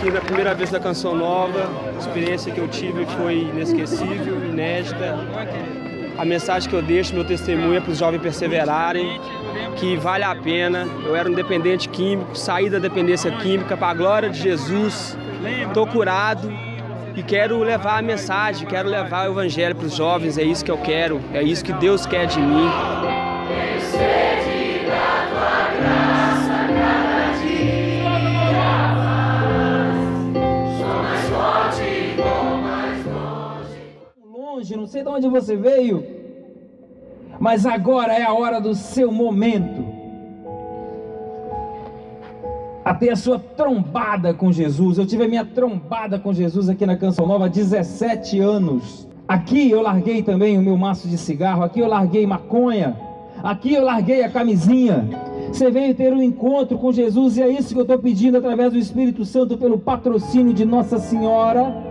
aqui na primeira vez da Canção Nova. A experiência que eu tive foi inesquecível, inédita. A mensagem que eu deixo, meu testemunho é para os jovens perseverarem, que vale a pena. Eu era um dependente químico, saí da dependência química para a glória de Jesus. Estou curado e quero levar a mensagem, quero levar o evangelho para os jovens. É isso que eu quero, é isso que Deus quer de mim. Não sei de onde você veio, mas agora é a hora do seu momento. A ter a sua trombada com Jesus. Eu tive a minha trombada com Jesus aqui na Canção Nova há 17 anos. Aqui eu larguei também o meu maço de cigarro, aqui eu larguei maconha, aqui eu larguei a camisinha. Você veio ter um encontro com Jesus e é isso que eu estou pedindo através do Espírito Santo, pelo patrocínio de Nossa Senhora.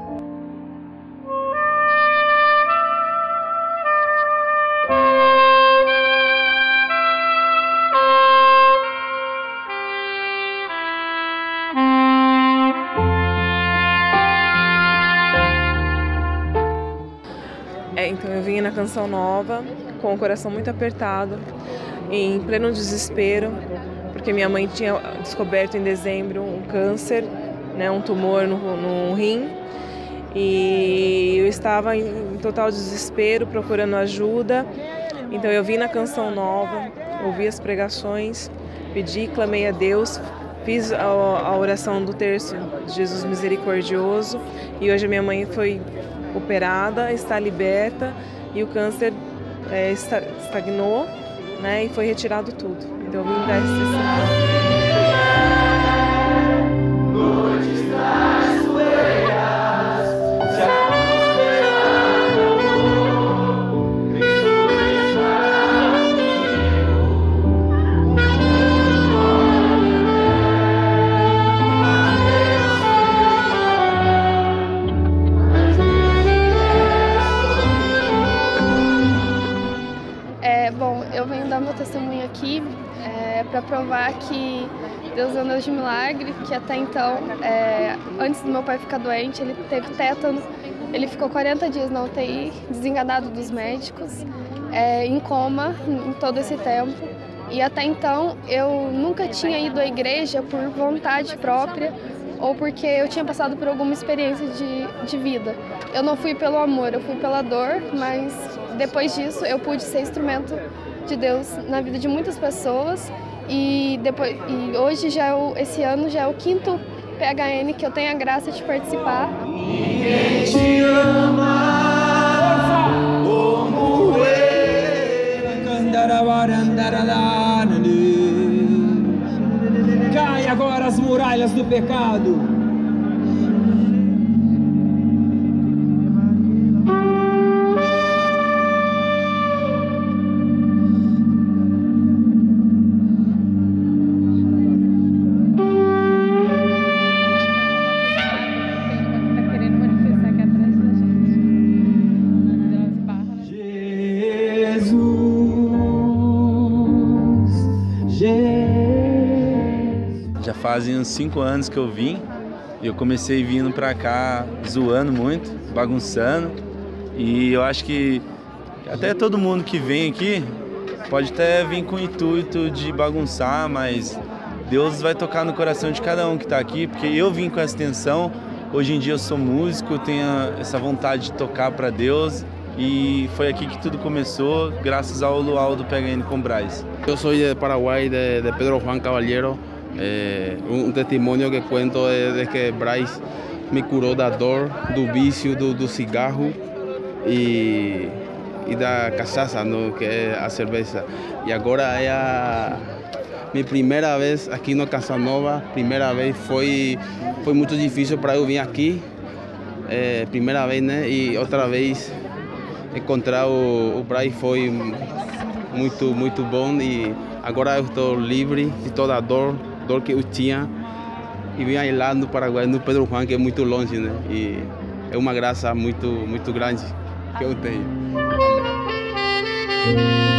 Então eu vim na Canção Nova com o coração muito apertado, em pleno desespero, porque minha mãe tinha descoberto em dezembro um câncer, né, um tumor no rim, e eu estava em total desespero, procurando ajuda. Então eu vim na Canção Nova, ouvi as pregações, pedi, clamei a Deus, fiz a oração do terço de Jesus Misericordioso, e hoje a minha mãe foi operada, está liberta e o câncer estagnou, né, e foi retirado tudo. Então eu vim dar esse testemunho. Bom, eu venho dar meu testemunho aqui para provar que Deus é um Deus de milagre, que até então, antes do meu pai ficar doente, ele teve tétano, ele ficou 40 dias na UTI, desenganado dos médicos, em coma em todo esse tempo. E até então eu nunca tinha ido à igreja por vontade própria ou porque eu tinha passado por alguma experiência de vida. Eu não fui pelo amor, eu fui pela dor, mas depois disso eu pude ser instrumento de Deus na vida de muitas pessoas e hoje esse ano já é o 5º PHN que eu tenho a graça de participar. Ninguém te ama como Cai agora as muralhas do pecado. Já fazem uns 5 anos que eu vim e eu comecei vindo pra cá zoando muito, bagunçando, e eu acho que até todo mundo que vem aqui pode até vir com o intuito de bagunçar, mas Deus vai tocar no coração de cada um que tá aqui, porque eu vim com essa intenção. Hoje em dia eu sou músico, tenho essa vontade de tocar para Deus e foi aqui que tudo começou, graças ao Luau do PHN com Braz. Eu sou de Paraguai, de Pedro Juan Caballero. Um testemunho que conto é que Braz me curou da dor, do vício do cigarro e da cachaça, que é a cerveja. E agora é a minha primeira vez aqui na Canção Nova. Primeira vez foi muito difícil para eu vir aqui, primeira vez, né? E outra vez encontrar o Braz foi muito bom, e agora eu estou livre de toda a dor que eu tinha, e vim aí lá no Paraguai, no Pedro Juan, que é muito longe, né? E é uma graça muito grande que eu tenho. Amém.